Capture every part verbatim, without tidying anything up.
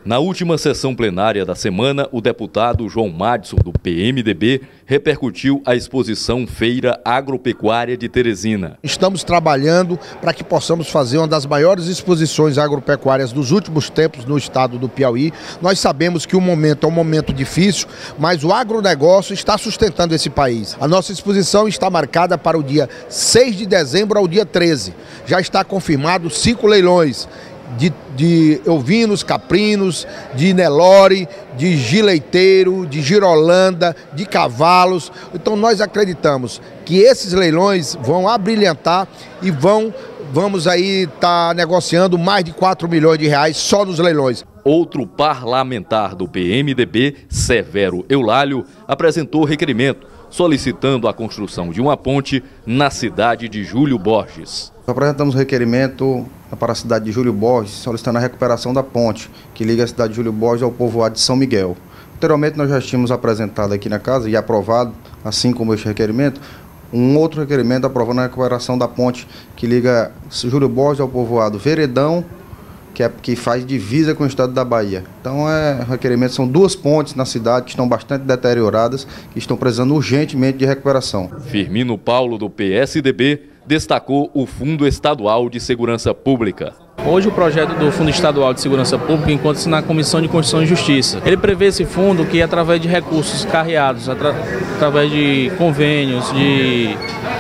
Na última sessão plenária da semana, o deputado João Madison, do P M D B, repercutiu a exposição Feira Agropecuária de Teresina. Estamos trabalhando para que possamos fazer uma das maiores exposições agropecuárias dos últimos tempos no estado do Piauí. Nós sabemos que o momento é um momento difícil, mas o agronegócio está sustentando esse país. A nossa exposição está marcada para o dia seis de dezembro ao dia treze. Já está confirmado cinco leilões. De, de ovinos, caprinos, de Nelore, de gileiteiro, de girolanda, de cavalos. Então nós acreditamos que esses leilões vão abrilhantar e vão, vamos aí estar tá negociando mais de quatro milhões de reais só nos leilões. Outro parlamentar do P M D B, Severo Eulálio, apresentou requerimento solicitando a construção de uma ponte na cidade de Júlio Borges. Apresentamos requerimento para a cidade de Júlio Borges, solicitando a recuperação da ponte que liga a cidade de Júlio Borges ao povoado de São Miguel. Anteriormente nós já tínhamos apresentado aqui na casa e aprovado, assim como este requerimento, um outro requerimento aprovando a recuperação da ponte que liga Júlio Borges ao povoado Veredão, que, é, que faz divisa com o estado da Bahia. Então, é, requerimento são duas pontes na cidade que estão bastante deterioradas, que estão precisando urgentemente de recuperação. Firmino Paulo, do P S D B, destacou o Fundo Estadual de Segurança Pública. Hoje o projeto do Fundo Estadual de Segurança Pública encontra-se na Comissão de Constituição e Justiça. Ele prevê esse fundo que, através de recursos carreados, atra através de convênios, de,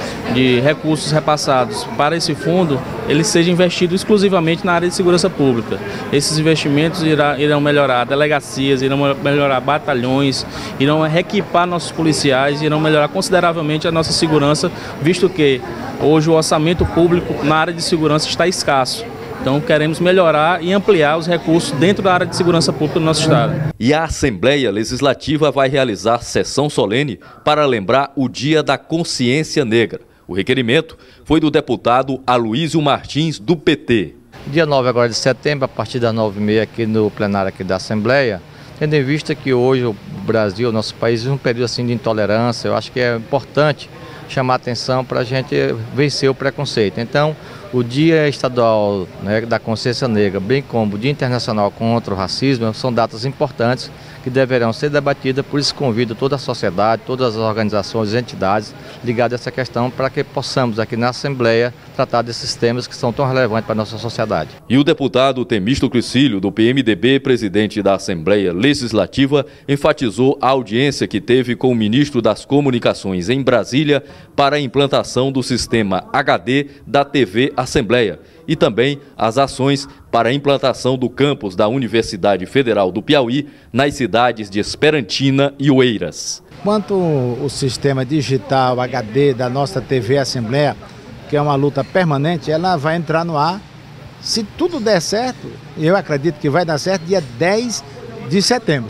de recursos repassados para esse fundo, ele seja investido exclusivamente na área de segurança pública. Esses investimentos irá, irão melhorar delegacias, irão melhorar batalhões, irão reequipar nossos policiais, irão melhorar consideravelmente a nossa segurança, visto que hoje o orçamento público na área de segurança está escasso. Então queremos melhorar e ampliar os recursos dentro da área de segurança pública do nosso estado. E a Assembleia Legislativa vai realizar sessão solene para lembrar o Dia da Consciência Negra. O requerimento foi do deputado Aloysio Martins, do P T. Dia nove agora de setembro, a partir das nove e meia aqui no plenário aqui da Assembleia, tendo em vista que hoje o Brasil, o nosso país, vive um período assim de intolerância, eu acho que é importante chamar atenção para a gente vencer o preconceito. Então, o Dia Estadual, né, da Consciência Negra, bem como o Dia Internacional contra o Racismo, são datas importantes que deverão ser debatidas, por isso convido toda a sociedade, todas as organizações e entidades ligadas a essa questão para que possamos aqui na Assembleia tratar desses temas que são tão relevantes para a nossa sociedade. E o deputado Temístocles Filho, do P M D B, presidente da Assembleia Legislativa, enfatizou a audiência que teve com o ministro das Comunicações em Brasília para a implantação do sistema H D da T V Assembleia e também as ações para a implantação do campus da Universidade Federal do Piauí nas cidades de Esperantina e Oeiras. Quanto o sistema digital H D da nossa T V Assembleia, que é uma luta permanente, ela vai entrar no ar, se tudo der certo, e eu acredito que vai dar certo, dia dez de setembro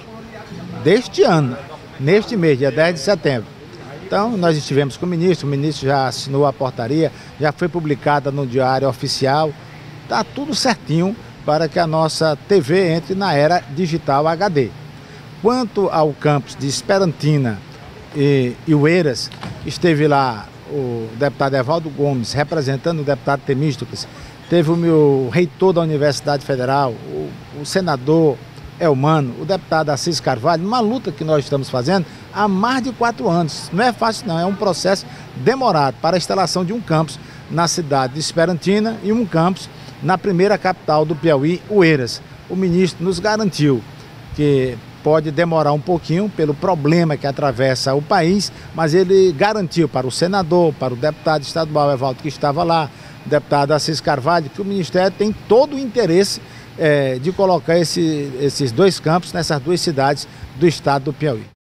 deste ano, neste mês, dia dez de setembro. Então, nós estivemos com o ministro, o ministro já assinou a portaria, já foi publicada no Diário Oficial, está tudo certinho para que a nossa T V entre na era digital H D. Quanto ao campus de Esperantina e, e Oeiras, esteve lá o deputado Evaldo Gomes, representando o deputado Temístocles, teve o meu reitor da Universidade Federal, o, o senador Elmano, o deputado Assis Carvalho, uma luta que nós estamos fazendo há mais de quatro anos. Não é fácil não, é um processo demorado para a instalação de um campus na cidade de Esperantina e um campus na primeira capital do Piauí, Oeiras. O ministro nos garantiu que pode demorar um pouquinho pelo problema que atravessa o país, mas ele garantiu para o senador, para o deputado estadual Evaldo que estava lá, o deputado Assis Carvalho, que o Ministério tem todo o interesse é, de colocar esse, esses dois campos nessas duas cidades do estado do Piauí.